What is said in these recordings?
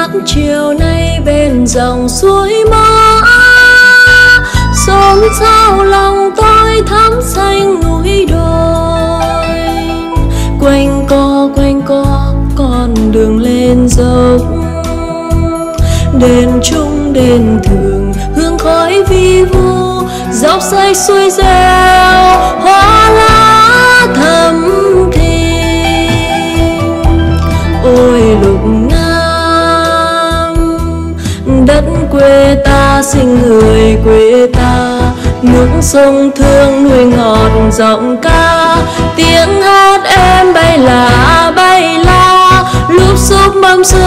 hát chiều nay bên dòng suối mã, xôn xao lòng tôi thắm xanh núi đồi. Quanh co con đường lên dốc, đền trung đền thượng hương khói vi vu, dọc xanh xuôi reo hoa lá thắm thinh. Ôi lục Nam đất quê ta, sinh người quê ta, nước sông thương nuôi ngọt giọng ca. Tiếng hát em bay la lúc xúc mâm xôi,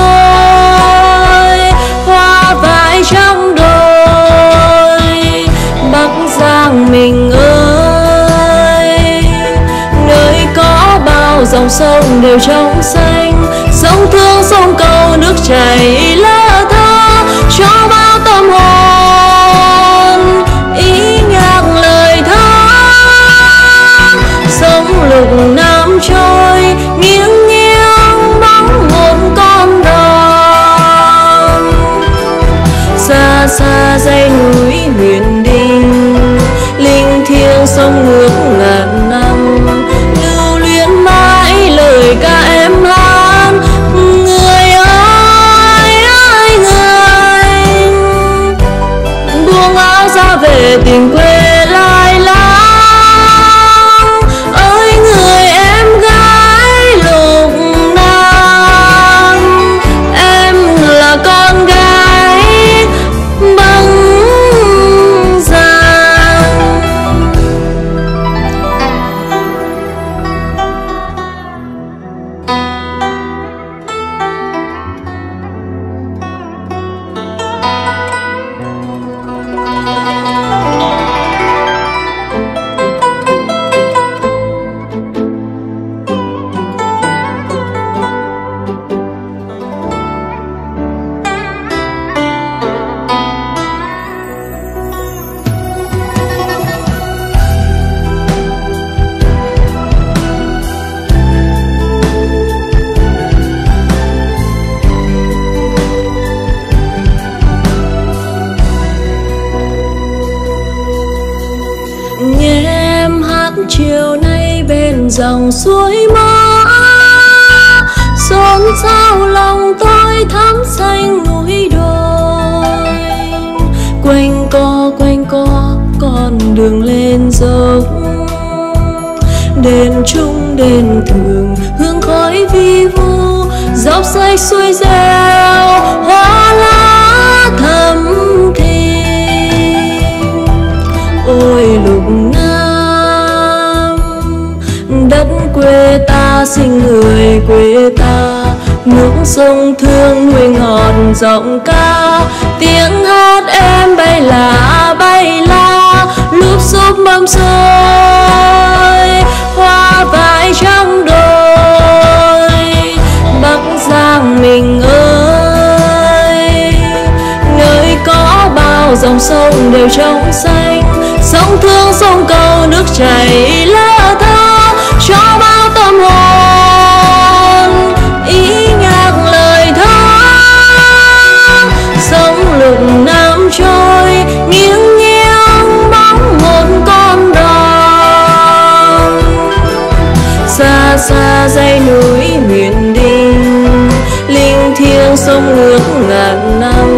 hoa vải trong đồi. Bắc Giang mình ơi, nơi có bao dòng sông đều trong xanh, sông Thương sông Cầu nước chảy lơ thơ cho bao tâm hồn ý nhạc lời thơ. Sông Lục Nam trôi nghiêng nghiêng bóng một con đò, xa xa dãy núi Huyền Đình linh thiêng sông nước ngàn năm, lưu luyến mãi lời ca em hát. Người ơi người buông áo ra về tình quê lai láng. Ơi người em gái Lục Nam, em là con gái Bắc Giang. Nghe em hát chiều nay bên dòng suối mã, xôn xao lòng tôi thắm xanh núi đồi. Quanh co con đường lên dốc, đền trung đền thượng hương khói vi vu, dọc xanh xuôi reo hoa lá thắm thinh. Ôi Lục Nam đất quê ta, sinh người quê ta, nước sông thương nuôi ngọt giọng ca. Tiếng hát em bay la lúc xúc mâm xôi, hoa vải trong đồi. Bắc Giang mình ơi, nơi có bao dòng sông đều trong xanh, sông Thương sông Cầu nước chảy lơ thơ cho bao tâm hồn ý nhạc lời thơ. Sông Lục Nam trôi nghiêng nghiêng bóng một con đò, xa xa dãy núi Huyền Đình linh thiêng sông nước ngàn năm,